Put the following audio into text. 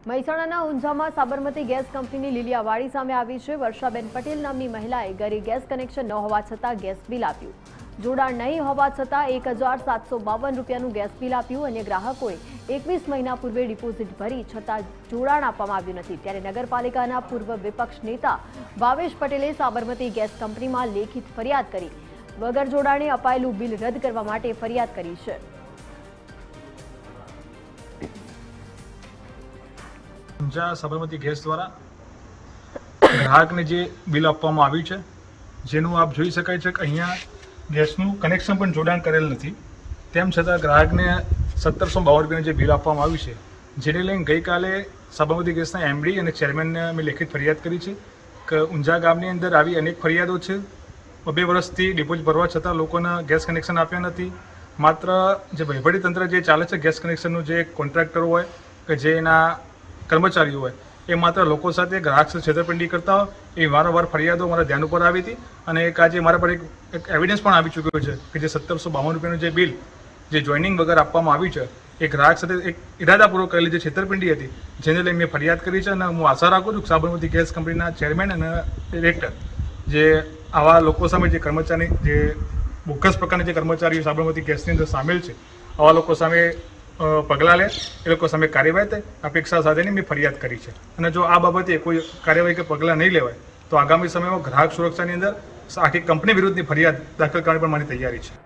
મહેસાણાના ઊંઝામાં સાબરમતી ગેસ કંપનીની લીલિયાવાડી સામે આવી છે। વર્ષાબેન પટેલ નામની મહિલાએ ઘરે ગેસ કનેક્શન ન હોવા છતાં ગેસ બિલ આપ્યું। જોડાણ નહીં હોવા છતાં 1752 રૂપિયાનું ગેસ બિલ આપ્યું। અન્ય ગ્રાહકોએ 21 મહિના પૂર્વે ડિપોઝિટ ભરી છતાં જોડાણ આપવામાં આવ્યું નથી। ત્યારે નગરપાલિકાના પૂર્વ વિપક્ષ નેતા ભાવેશ પટેલે સાબરમતી ગેસ કંપનીમાં લેખિત ફરિયાદ કરી વગર જોડાણે અપાયેલું બિલ રદ કરવા માટે ફરિયાદ કરી છે। ઊંઝા સાબરમતી ગેસ દ્વારા ગ્રાહકને જે બિલ આપવામાં આવ્યું છે, જેનું આપ જોઈ શકાય છે કે અહીંયા ગેસનું કનેક્શન પણ જોડાણ કરેલ નથી, તેમ છતાં ગ્રાહકને 1752 રૂપિયાનું જે બિલ આપવામાં આવ્યું છે, જેને લઈને ગઈકાલે સાબરમતી ગેસના એમડી અને ચેરમેનને અમે લેખિત ફરિયાદ કરી છે કે ઊંઝા ગામની અંદર આવી અનેક ફરિયાદો છે। 2 વર્ષથી ડિપોઝિટ ભરવા છતાં લોકોને ગેસ કનેક્શન આપ્યા નથી। માત્ર જે વહીવટીતંત્ર જે ચાલે છે, ગેસ કનેક્શનનું જે કોન્ટ્રાક્ટર હોય કે જે એના કર્મચારીઓ હોય, એ માત્ર લોકો સાથે ગ્રાહક સાથે છેતરપિંડી કરતા હોય, એ વારંવાર ફરિયાદો મારા ધ્યાન ઉપર આવી હતી। અને એક આજે મારા પર એક એવિડન્સ પણ આવી ચૂક્યો છે કે જે 1752 રૂપિયાનું જે બિલ જે જોઈનિંગ વગર આપવામાં આવ્યું છે, એ ગ્રાહક સાથે એક ઇરાદાપૂર્વક કરેલી જે છેતરપિંડી હતી, જેને લઈને મેં ફરિયાદ કરી છે। અને હું આશા રાખું છું કે સાબરમતી ગેસ કંપનીના ચેરમેન અને ડિરેક્ટર જે આવા લોકો સામે જે કર્મચારી જે બોગસ પ્રકારના જે કર્મચારીઓ સાબરમતી ગેસની અંદર સામેલ છે, આવા લોકો સામે પગલાં લે, એ લોકો સામે કાર્યવાહી થાય અપેક્ષા સાથેની મેં ફરિયાદ કરી છે। અને જો આ બાબતે કોઈ કાર્યવાહી કે પગલાં નહીં લેવાય તો આગામી સમયમાં ગ્રાહક સુરક્ષાની અંદર આખી કંપની વિરુદ્ધની ફરિયાદ દાખલ કરવાની પણ મારી તૈયારી છે।